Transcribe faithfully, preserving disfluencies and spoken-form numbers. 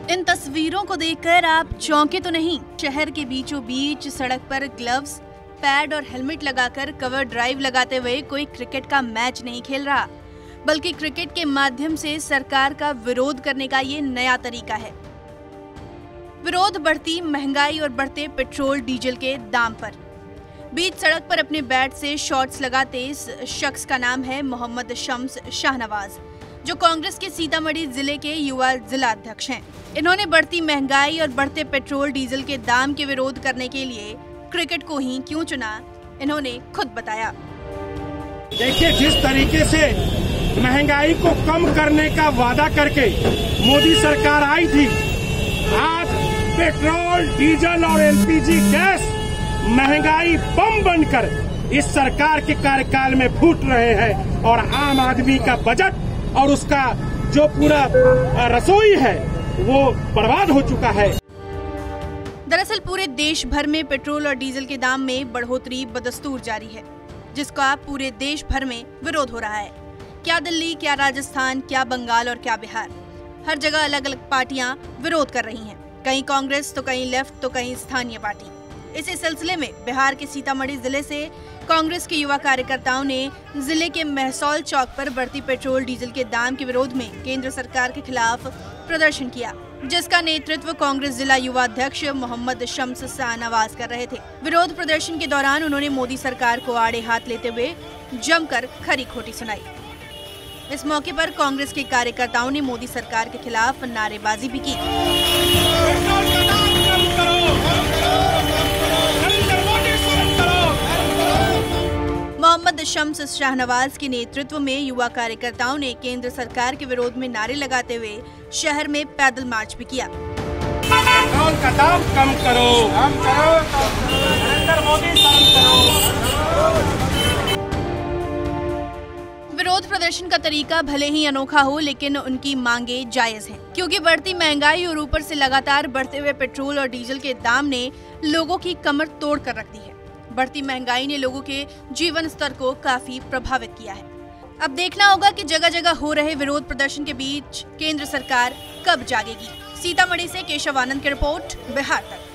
इन तस्वीरों को देखकर आप चौंके तो नहीं? शहर के बीचों बीच सड़क पर ग्लव्स, पैड और हेलमेट लगाकर कवर ड्राइव लगाते हुए कोई क्रिकेट का मैच नहीं खेल रहा, बल्कि क्रिकेट के माध्यम से सरकार का विरोध करने का ये नया तरीका है। विरोध बढ़ती महंगाई और बढ़ते पेट्रोल डीजल के दाम पर। बीच सड़क पर अपने बैट से शॉट्स लगाते इस शख्स का नाम है मोहम्मद शम्स शाहनवाज, जो कांग्रेस के सीतामढ़ी जिले के युवा जिला अध्यक्ष हैं। इन्होंने बढ़ती महंगाई और बढ़ते पेट्रोल डीजल के दाम के विरोध करने के लिए क्रिकेट को ही क्यों चुना, इन्होंने खुद बताया। देखिए, जिस तरीके से महंगाई को कम करने का वादा करके मोदी सरकार आई थी, आज पेट्रोल, डीजल और एलपीजी गैस महंगाई बम बनकर इस सरकार के कार्यकाल में फूट रहे हैं और आम आदमी का बजट और उसका जो पूरा रसोई है वो बर्बाद हो चुका है। दरअसल पूरे देश भर में पेट्रोल और डीजल के दाम में बढ़ोतरी बदस्तूर जारी है, जिसका पूरे देश भर में विरोध हो रहा है। क्या दिल्ली, क्या राजस्थान, क्या बंगाल और क्या बिहार, हर जगह अलग अलग पार्टियां विरोध कर रही हैं। कहीं कांग्रेस तो कहीं लेफ्ट तो कहीं स्थानीय पार्टी। इसी सिलसिले में बिहार के सीतामढ़ी जिले से कांग्रेस के युवा कार्यकर्ताओं ने जिले के महसौल चौक पर बढ़ती पेट्रोल डीजल के दाम के विरोध में केंद्र सरकार के खिलाफ प्रदर्शन किया, जिसका नेतृत्व कांग्रेस जिला युवा अध्यक्ष मोहम्मद शम्स शाहनवाज कर रहे थे। विरोध प्रदर्शन के दौरान उन्होंने मोदी सरकार को आड़े हाथ लेते हुए जमकर खरी खोटी सुनाई। इस मौके पर कांग्रेस के कार्यकर्ताओं ने मोदी सरकार के खिलाफ नारेबाजी भी की। मोहम्मद शम्स शाहनवाज के नेतृत्व में युवा कार्यकर्ताओं ने केंद्र सरकार के विरोध में नारे लगाते हुए शहर में पैदल मार्च भी किया। पेट्रोल का दाम कम करो, कम करो, नरेंद्र मोदी कम करो। विरोध प्रदर्शन का तरीका भले ही अनोखा हो, लेकिन उनकी मांगे जायज हैं, क्योंकि बढ़ती महंगाई और ऊपर से लगातार बढ़ते हुए पेट्रोल और डीजल के दाम ने लोगों की कमर तोड़ कर रख दी है। बढ़ती महंगाई ने लोगों के जीवन स्तर को काफी प्रभावित किया है। अब देखना होगा कि जगह जगह हो रहे विरोध प्रदर्शन के बीच केंद्र सरकार कब जागेगी। सीतामढ़ी से केशव आनंद की रिपोर्ट, बिहार तक।